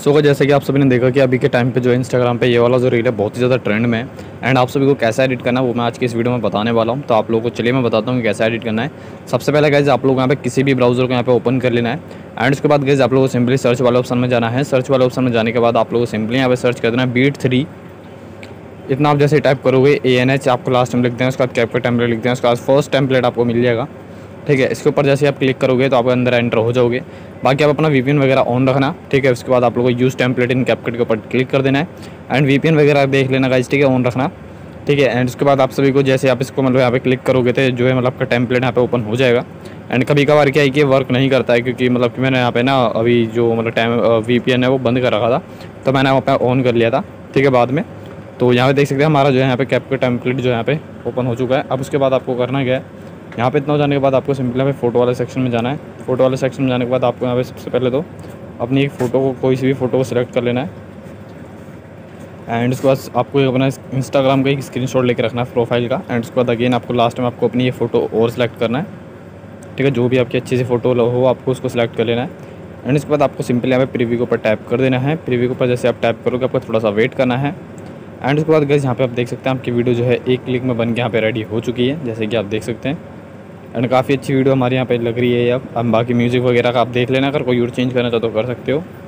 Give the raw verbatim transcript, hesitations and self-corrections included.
सो so, जैसे कि आप सभी ने देखा कि अभी के टाइम पे जो इंस्टाग्राम पे ये वाला जो रील है बहुत ही ज़्यादा ट्रेंड में है। एंड आप सभी को कैसा एडिट करना है वो मैं आज की इस वीडियो में बताने वाला हूँ। तो आप लोगों को चलिए मैं बताता हूँ कि कैसा एडिट करना है। सबसे पहले गाइस आप लोग यहाँ पे किसी भी ब्राउज़र को यहाँ पे ओपन कर लेना है। एंड उसके बाद गाइस आप लोगों को सिंपली सर्च वाले ऑप्शन में जाना है। सर्च वाले ऑप्शन में जाने के बाद आप लोगों को सिंपली यहाँ पे सर्च कर देना है बीट थ्री। इतना आप जैसे टाइप करोगे ए एन एच आपको लास्ट में लिख दें, उसके बाद कैप का टेम्पलेट लिख दें, उसके बाद फर्स्ट टेम्पलेट आपको मिल जाएगा। ठीक है, इसके ऊपर जैसे आप क्लिक करोगे तो आप अंदर एंटर हो जाओगे। बाकी आप अपना वीपीएन वगैरह ऑन रखना। ठीक है, उसके बाद आप लोगों को यूज़ टेम्पलेट इन कैपकट के ऊपर क्लिक कर देना है। एंड वीपीएन वगैरह देख लेना गाइस, ठीक है, ऑन रखना। ठीक है, एंड उसके बाद आप सभी को जैसे आप इसको मतलब यहाँ पे क्लिक करोगे तो जो है मतलब आपका टेम्पलेट यहाँ पे ओपन हो जाएगा। एंड कभी कभार क्या है कि वर्क नहीं करता है, क्योंकि मतलब कि मैंने यहाँ पे ना अभी जो मतलब टाइम वीपीएन है वो बंद कर रखा था, तो मैंने वहाँ पे ऑन कर लिया था। ठीक है, बाद में तो यहाँ पे देख सकते हैं हमारा जो है यहाँ पे कैप का टेम्पलेट जो यहाँ पे ओपन हो चुका है। अब उसके बाद आपको करना क्या है, यहाँ पे इतना हो जाने के बाद आपको सिंपली यहाँ पे फ़ोटो वाले सेक्शन में जाना है। फ़ोटो वाले सेक्शन में जाने के बाद आपको यहाँ पे सबसे पहले तो अपनी एक फ़ोटो को कोई सी भी फ़ोटो को सिलेक्ट कर लेना है। एंड उसके बाद आपको अपना इंस्टाग्राम का एक स्क्रीनशॉट लेके रखना है प्रोफाइल का। एंड उसके बाद अगेन आपको लास्ट में आपको अपनी ये फ़ोटो और सेलेक्ट करना है। ठीक है, जो भी आपकी अच्छी सी फ़ोटो हो आपको उसको सिलेक्ट कर लेना है। एंड उसके बाद आपको सिंपली यहाँ पे प्रीव्यू के ऊपर टैप कर देना है। प्रीव्यू के ऊपर जैसे आप टैप करोगे आपको थोड़ा सा वेट करना है। एंड उसके बाद गाइस यहाँ पे आप देख सकते हैं आपकी वीडियो जो है एक क्लिक में बन के यहाँ पे रेडी हो चुकी है, जैसे कि आप देख सकते हैं। एंड काफ़ी अच्छी वीडियो हमारे यहाँ पे लग रही है। अब अब बाकी म्यूज़िक वगैरह का आप देख लेना, अगर कोई और चेंज करना चाहो तो कर सकते हो।